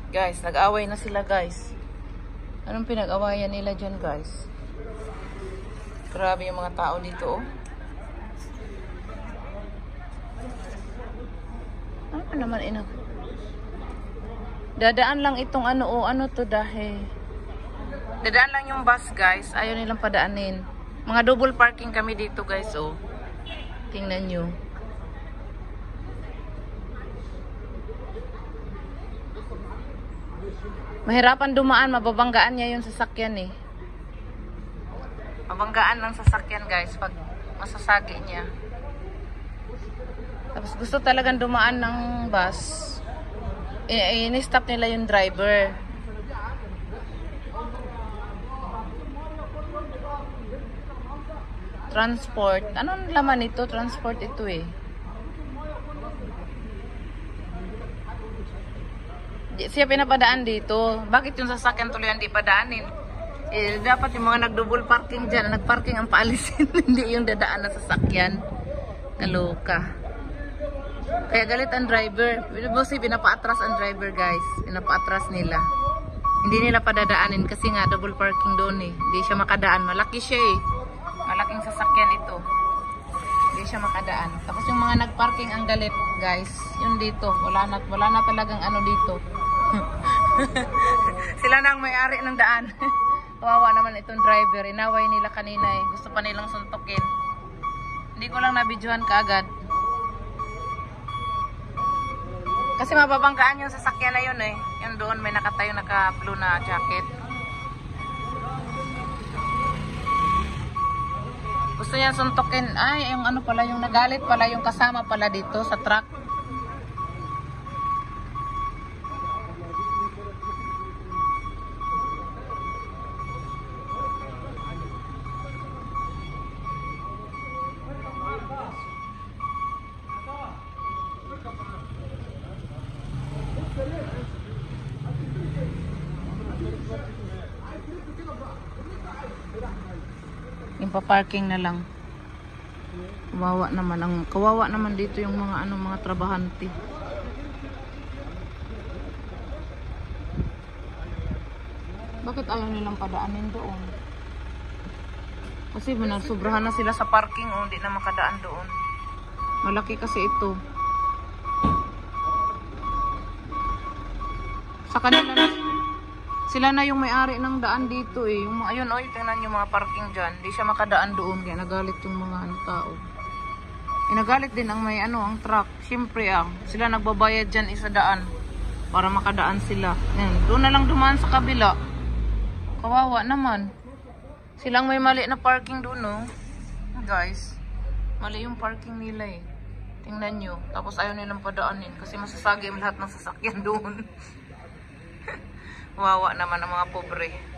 Guys, nag-away na sila guys. Anong pinag-awayan nila dyan guys? Grabe yung mga tao dito oh. Ano pa naman ina? Dadaan lang itong ano oh. Ano to dahil? Dadaan lang yung bus guys. Ayaw nilang padaanin. Mga double parking kami dito guys oh. Tingnan nyo. Mahirapan dumaan, mababanggaan niya yung sasakyan eh. Mabanggaan ng sasakyan guys pag masasagi niya. Tapos gusto talagang dumaan ng bus. Ini-stop nila yung driver. Transport. Anong laman ito? Transport ito eh. Siya pinapadaan dito. Bakit yung sasakyan tuloy hindi padaanin? Eh, dapat yung mga nag-double parking dyan, nag-parking ang paalisin, hindi yung dadaan na sasakyan. Kaloka. Kaya galit ang driver. Kasi pinapaatras ang driver guys. Pinapaatras nila. Hindi nila padadaanin kasi nga double parking doon eh. Hindi siya makadaan. Malaki siya eh. Malaking sasakyan ito. Hindi siya makadaan. Tapos yung mga nag-parking ang galit guys. Yun dito. Wala na talagang ano dito. Sila na ang may-ari ng daan. Kawawa naman itong driver. Inaway nila kanina eh. Gusto pa nilang suntukin. Hindi ko lang nabidyohan kaagad. Kasi mababanggaan yung sasakyan na yun eh. Yan doon may nakatayo naka-blue na jacket. Gusto niya suntukin. Ay, yung ano pala, yung nagalit pala, yung kasama pala dito sa truck. Yung pa-parking na lang. Kawawa naman dito yung mga trabahante. Bakit ayaw nilang padaanin doon? Kasi sobrahan na sila sa parking o hindi na makadaan doon. Malaki kasi ito. Sa kanila na sila na yung may-ari ng daan dito eh. Ayun, tingnan yung mga parking dyan. Hindi siya makadaan doon. Kaya nagalit yung mga tao. Nagalit din ang ang truck. Siyempre sila nagbabayad dyan isa daan. Para makadaan sila. Yan, doon na lang dumaan sa kabila. Kawawa naman. Silang may mali na parking doon no. Guys. Mali yung parking nila eh. Tingnan nyo. Tapos ayaw nilang padaanin. Kasi masasagi lahat ng sasakyan doon. Wawa naman ang mga pobre.